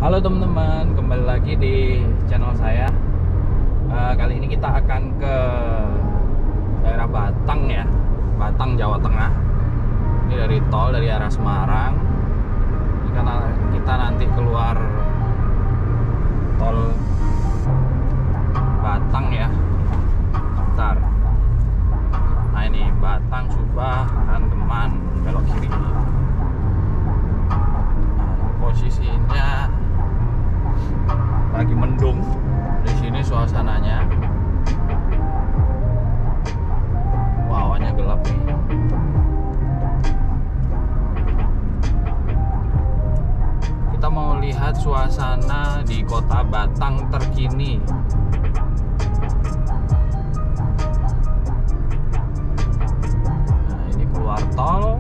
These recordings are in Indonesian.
Halo teman-teman, kembali lagi di channel saya. Kali ini kita akan ke daerah Batang ya, Batang, Jawa Tengah. Ini dari tol dari arah Semarang. Ini karena kita nanti keluar tol Batang ya. Bentar. Nah ini Batang, Subah, Deman, belok kiri. Posisinya lagi mendung di sini suasananya. Wow, awannya gelap nih. Kita mau lihat suasana di kota Batang terkini. Nah, ini keluar tol.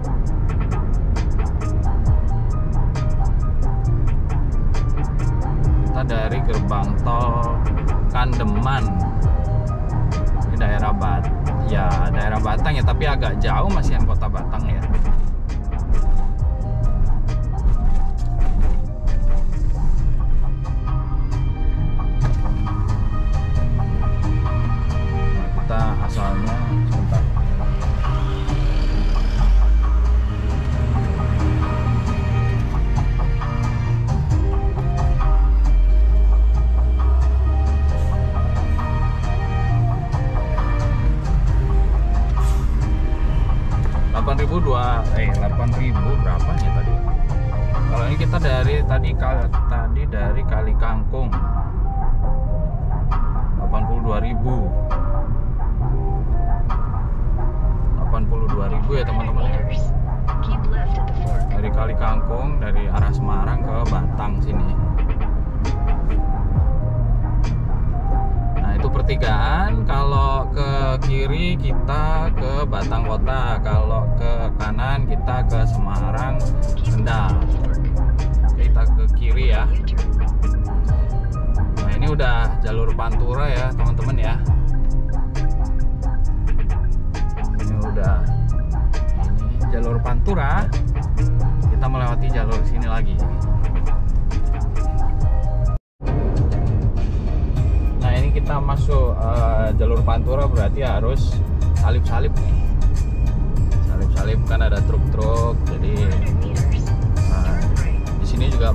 Dari gerbang tol Kandeman. Ini daerah daerah Batang ya, tapi agak jauh masihan kota Batang ya. Nah, kita asalnya sebentar. Ribu berapa nih tadi? Kalau ini kita dari dari Kali Kangkung 82.000 ya teman-teman ya. Dari Kali Kangkung dari arah Semarang ke Batang sini. Nah itu pertigaan. Kalau ke kiri kita ke Batang Kota, kalau ke kanan kita ke Semarang Kendal. Kita ke kiri ya. Nah ini udah jalur Pantura ya teman-teman ya. Ini jalur Pantura. Kita melewati jalur sini lagi. Nah ini kita masuk jalur Pantura, berarti harus salip-salip nih. Salip kan ada truk-truk, jadi di sini juga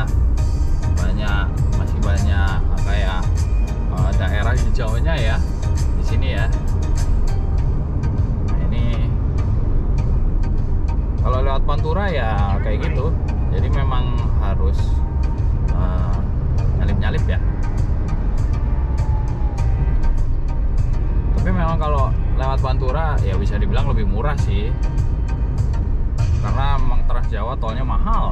masih banyak kayak daerah hijaunya ya di sini ya. Nah, ini kalau lewat Pantura ya kayak gitu, jadi memang harus nyalip-nyalip ya. Tapi memang kalau lewat Pantura ya bisa dibilang lebih murah sih, karena memang Trans Jawa tolnya mahal.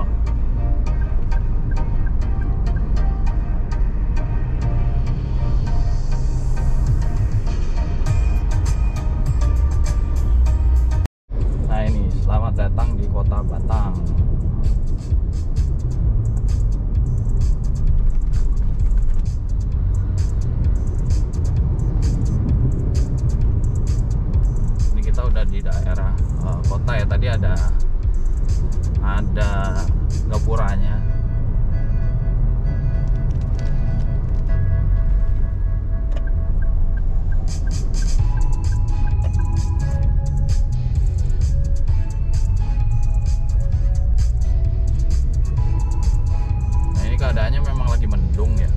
Nah ini selamat datang di kota Batang. Di daerah kota ya, tadi ada gapuranya. Nah ini keadaannya memang lagi mendung ya.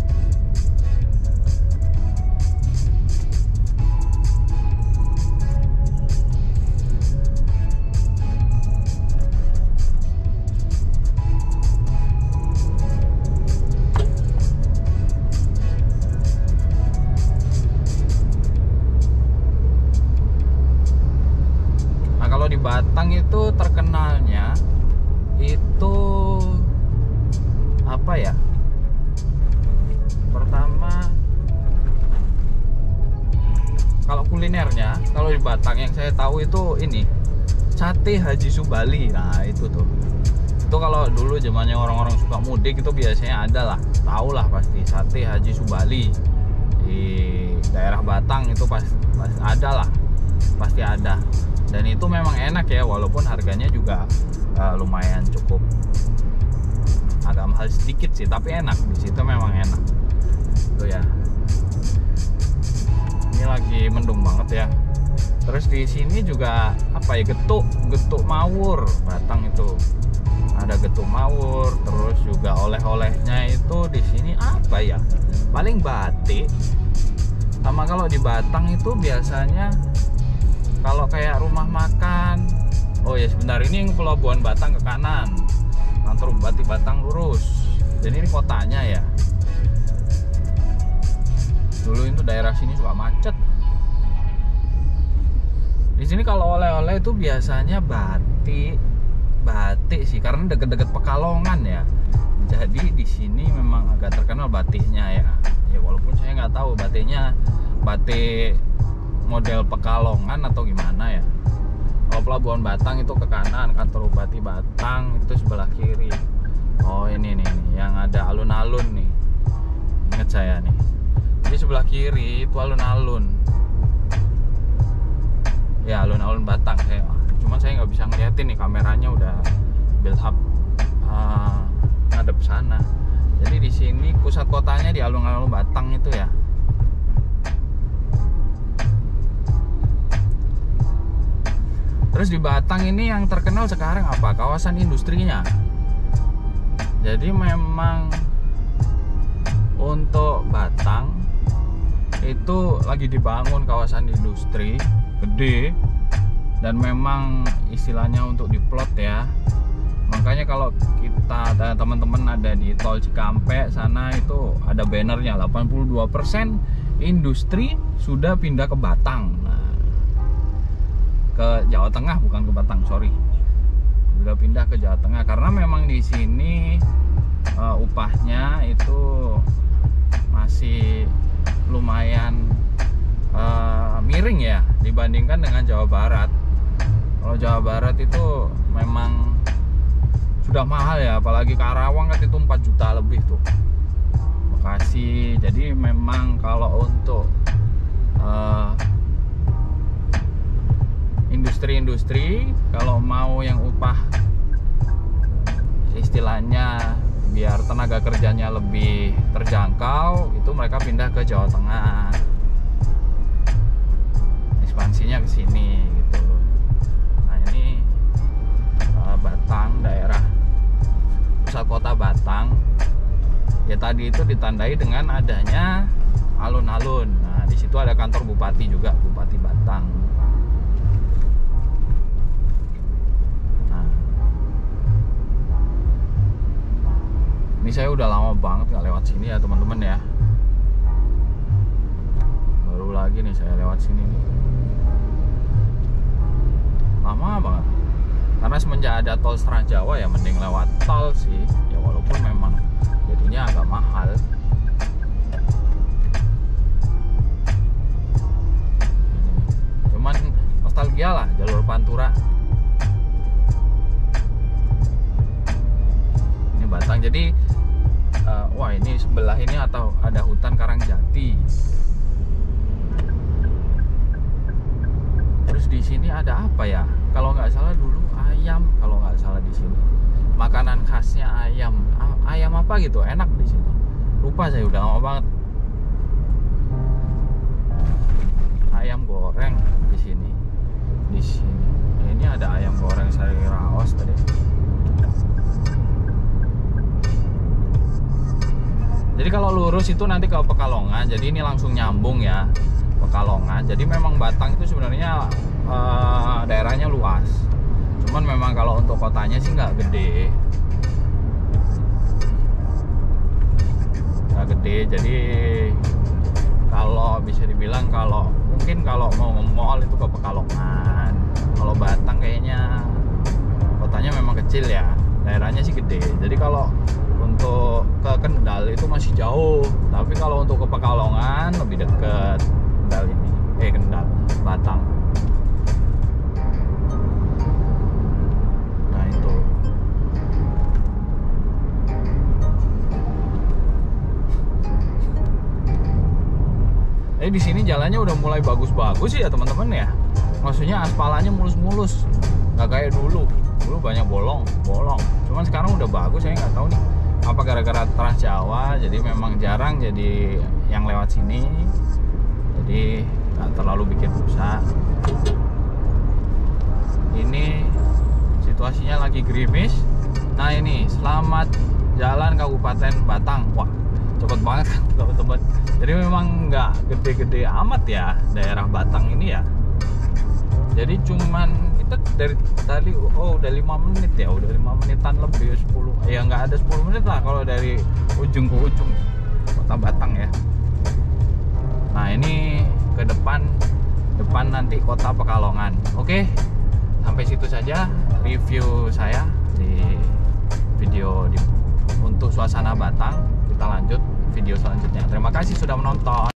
Di Batang itu terkenalnya itu apa ya? Pertama, kalau kulinernya, kalau di Batang yang saya tahu itu ini sate Haji Subali. Nah itu tuh, itu kalau dulu zamannya orang-orang suka mudik itu biasanya ada lah, tahu lah pasti sate Haji Subali di daerah Batang itu pasti ada lah, pasti ada. Dan itu memang enak ya, walaupun harganya juga lumayan cukup agak mahal sedikit. dikit sih, tapi enak di situ, memang enak tuh ya. Ini lagi mendung banget ya. Terus di sini juga apa ya, getuk mawur Batang itu. Ada getuk mawur, terus juga oleh-olehnya itu di sini apa ya? Paling batik. Sama kalau di Batang itu biasanya kalau kayak rumah makan. Oh ya sebentar, ini Pelabuhan Batang ke kanan. Kantor Bupati Batang lurus. Jadi ini kotanya ya. Dulu itu daerah sini suka macet. Di sini kalau oleh-oleh itu biasanya batik sih, karena deket-deket Pekalongan ya. Jadi di sini memang agak terkenal batiknya ya. Ya walaupun saya nggak tahu batiknya batik model Pekalongan atau gimana ya. Kalau Pelabuhan Batang itu ke kanan, kantor Bupati Batang itu sebelah kiri. Oh ini nih yang ada alun-alun nih. Ingat saya nih. Jadi sebelah kiri itu alun-alun. Ya alun-alun Batang. Cuman saya nggak bisa ngeliatin nih, kameranya udah build up ngadep sana. Jadi di sini pusat kotanya di alun-alun Batang itu ya. Terus di Batang ini yang terkenal sekarang apa? Kawasan industrinya. Jadi memang untuk Batang itu lagi dibangun kawasan industri gede, dan memang istilahnya untuk diplot ya. Makanya kalau kita teman-teman ada di tol Cikampek sana itu ada bannernya 82% industri sudah pindah ke Batang. Nah, ke Jawa Tengah, bukan ke Batang, sorry. Sudah pindah ke Jawa Tengah karena memang di sini upahnya itu masih lumayan miring ya dibandingkan dengan Jawa Barat. Kalau Jawa Barat itu memang sudah mahal ya, apalagi Karawang kan itu 4 juta lebih tuh, Bekasi. Jadi memang kalau untuk industri-industri kalau mau yang upah istilahnya biar tenaga kerjanya lebih terjangkau, itu mereka pindah ke Jawa Tengah, ekspansinya ke sini gitu. Nah ini Batang, daerah pusat kota Batang ya, tadi itu ditandai dengan adanya alun-alun. Nah di situ ada kantor bupati juga, Bupati Batang. Nah ini saya udah lama banget nggak lewat sini ya teman-teman ya. Baru lagi nih saya lewat sini nih. Lama banget. Karena semenjak ada tol Trans Jawa ya mending lewat tol sih. Ya walaupun memang jadinya agak mahal. Cuman nostalgia lah jalur Pantura. Ini Batang. Jadi wah ini sebelah ini atau ada hutan Karangjati. Terus di sini ada apa ya? Kalau nggak salah dulu ayam, kalau nggak salah di sini. Makanan khasnya ayam. Ayam apa gitu? Enak di sini. Lupa saya, udah lama banget. Ayam goreng di sini. Di sini. Ini ada ayam goreng sari raos tadi. Jadi kalau lurus itu nanti ke Pekalongan. Jadi ini langsung nyambung ya. Pekalongan. Jadi memang Batang itu sebenarnya daerahnya luas. Cuman memang kalau untuk kotanya sih nggak gede. Nggak gede. Jadi kalau bisa dibilang kalau mungkin kalau mau nge-mall itu ke Pekalongan. Kalau Batang kayaknya kotanya memang kecil ya. Daerahnya sih gede. Jadi kalau untuk ke Kendal itu masih jauh. Tapi kalau untuk ke Pekalongan lebih dekat. Kendal ini, Kendal, Batang. Nah itu. Di sini jalannya udah mulai bagus-bagus sih ya teman-teman ya. Maksudnya aspalannya mulus-mulus, nggak kayak dulu. Dulu banyak bolong. Cuman cuman sekarang udah bagus. Saya nggak tahu nih apa gara-gara Trans Jawa jadi memang jarang jadi yang lewat sini, jadi nggak terlalu bikin rusak. Ini situasinya lagi gerimis. Nah ini selamat jalan Kabupaten Batang. Wah cepet banget kan teman-teman. Jadi memang nggak gede-gede amat ya daerah Batang ini ya. Jadi cuman kita dari tadi udah 5 menit ya, udah 5 menitan lebih, 10 ya nggak ada 10 menit lah kalau dari ujung ke ujung kota Batang ya. Nah ini ke depan nanti kota Pekalongan. Oke, sampai situ saja review saya di video untuk suasana Batang. Kita lanjut video selanjutnya. Terima kasih sudah menonton.